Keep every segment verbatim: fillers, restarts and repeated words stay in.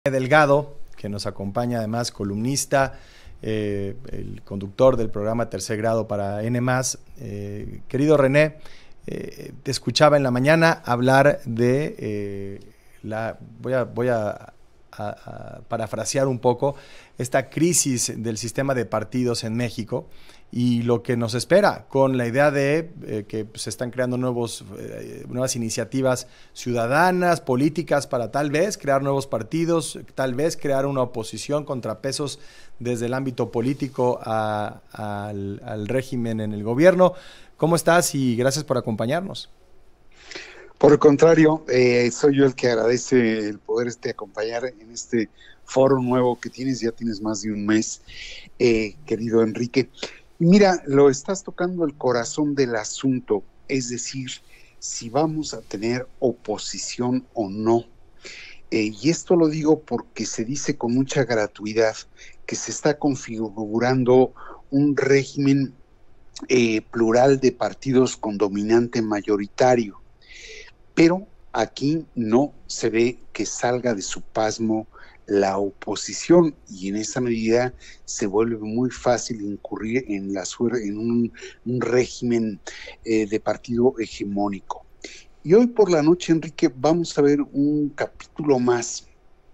Delgado, que nos acompaña además, columnista, eh, el conductor del programa Tercer Grado para N más. Eh, querido René, eh, te escuchaba en la mañana hablar de eh, la, voy a, voy a, a, a parafrasear un poco, esta crisis del sistema de partidos en México y lo que nos espera con la idea de eh, que se están creando nuevos, eh, nuevas iniciativas ciudadanas, políticas, para tal vez crear nuevos partidos, tal vez crear una oposición, contrapesos desde el ámbito político a, a, al, al régimen en el gobierno. ¿Cómo estás? Y gracias por acompañarnos. Por el contrario, eh, soy yo el que agradece el poder este acompañar en este foro nuevo que tienes, ya tienes más de un mes, eh, querido Enrique. Y mira, lo estás tocando el corazón del asunto, es decir, si vamos a tener oposición o no. Eh, y esto lo digo porque se dice con mucha gratuidad que se está configurando un régimen eh, plural de partidos con dominante mayoritario. Pero aquí no se ve que salga de su pasmo la oposición y en esa medida se vuelve muy fácil incurrir en, la, en un, un régimen eh, de partido hegemónico. Y hoy por la noche, Enrique, vamos a ver un capítulo más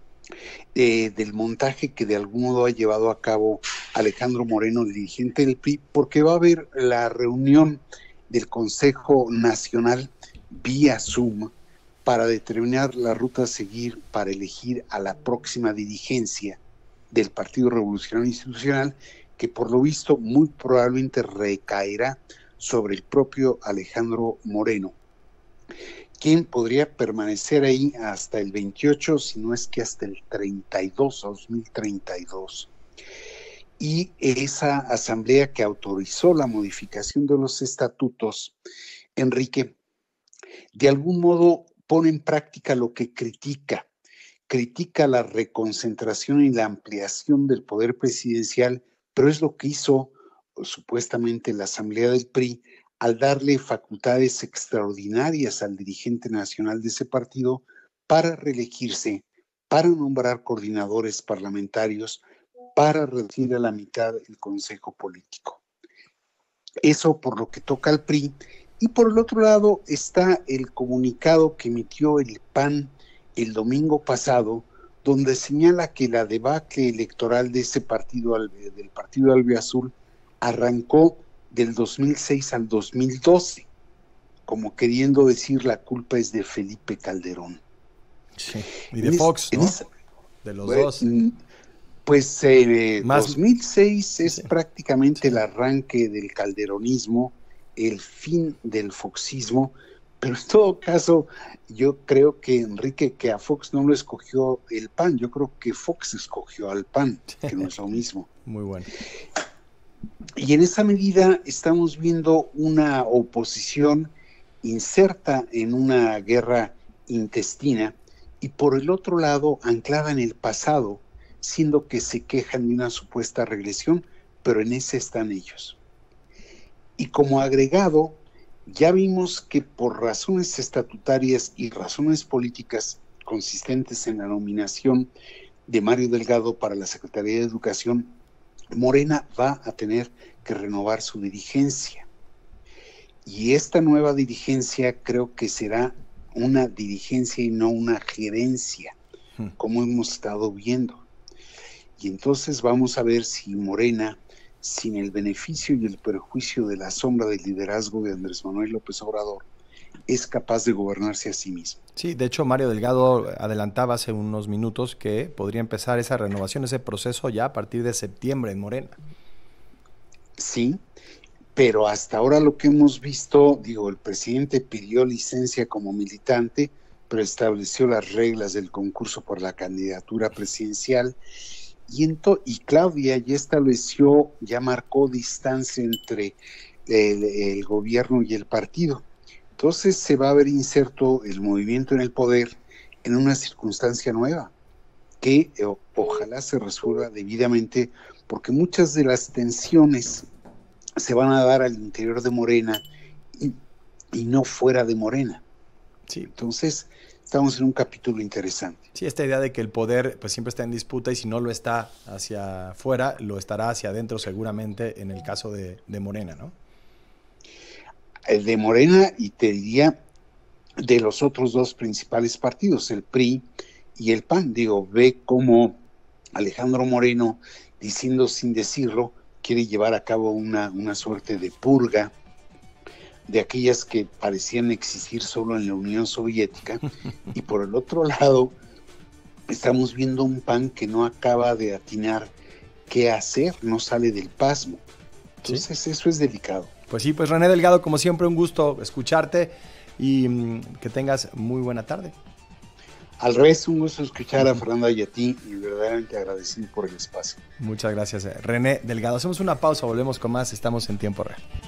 eh, del montaje que de algún modo ha llevado a cabo Alejandro Moreno, dirigente del P R I, porque va a haber la reunión del Consejo Nacional vía Zoom para determinar la ruta a seguir para elegir a la próxima dirigencia del Partido Revolucionario Institucional, que por lo visto muy probablemente recaerá sobre el propio Alejandro Moreno, quien podría permanecer ahí hasta el veintiocho, si no es que hasta el treinta y dos, dos mil treinta y dos. Y esa asamblea que autorizó la modificación de los estatutos, Enrique, de algún modo pone en práctica lo que critica. Critica la reconcentración y la ampliación del poder presidencial, pero es lo que hizo supuestamente la Asamblea del P R I al darle facultades extraordinarias al dirigente nacional de ese partido para reelegirse, para nombrar coordinadores parlamentarios, para reducir a la mitad el Consejo Político. Eso por lo que toca al P R I. Y por el otro lado está el comunicado que emitió el P A N el domingo pasado, donde señala que la debacle electoral de ese partido, del partido albiazul, arrancó del dos mil seis al dos mil doce, como queriendo decir la culpa es de Felipe Calderón. Sí. Y de Fox, ¿no? Esa, de los pues, dos. Pues eh, Más, dos mil seis es sí. prácticamente sí. el arranque del calderonismo, el fin del foxismo, pero en todo caso yo creo que Enrique, que a Fox no lo escogió el P A N, yo creo que Fox escogió al P A N, que no es lo mismo. Muy bueno. Y en esa medida estamos viendo una oposición inserta en una guerra intestina y por el otro lado anclada en el pasado, siendo que se quejan de una supuesta regresión, pero en ese están ellos. Y como agregado, ya vimos que por razones estatutarias y razones políticas consistentes en la nominación de Mario Delgado para la Secretaría de Educación, Morena va a tener que renovar su dirigencia. Y esta nueva dirigencia creo que será una dirigencia y no una gerencia, como hemos estado viendo. Y entonces vamos a ver si Morena, sin el beneficio y el perjuicio de la sombra del liderazgo de Andrés Manuel López Obrador, es capaz de gobernarse a sí mismo. Sí, de hecho Mario Delgado adelantaba hace unos minutos que podría empezar esa renovación, ese proceso ya a partir de septiembre en Morena. Sí, pero hasta ahora lo que hemos visto, digo, el presidente pidió licencia como militante, pero estableció las reglas del concurso por la candidatura presidencial. Y, ento, y Claudia ya estableció, ya marcó distancia entre el, el gobierno y el partido. Entonces se va a ver inserto el movimiento en el poder en una circunstancia nueva, que o, ojalá se resuelva debidamente, porque muchas de las tensiones se van a dar al interior de Morena y, y no fuera de Morena. Sí. Entonces estamos en un capítulo interesante. Sí, esta idea de que el poder pues siempre está en disputa y si no lo está hacia afuera, lo estará hacia adentro seguramente en el caso de, de Morena, ¿no? El de Morena y te diría de los otros dos principales partidos, el P R I y el P A N. Digo, ve cómo Alejandro Moreno, diciendo sin decirlo, quiere llevar a cabo una, una suerte de purga de aquellas que parecían existir solo en la Unión Soviética, y por el otro lado estamos viendo un P A N que no acaba de atinar qué hacer, no sale del pasmo. Entonces ¿sí? Eso es delicado. Pues sí, pues René Delgado, como siempre un gusto escucharte y mmm, que tengas muy buena tarde. Al revés, un gusto escuchar a Fernanda y a ti, y verdaderamente agradecido por el espacio. Muchas gracias, René Delgado. Hacemos una pausa, volvemos con más, estamos en tiempo real.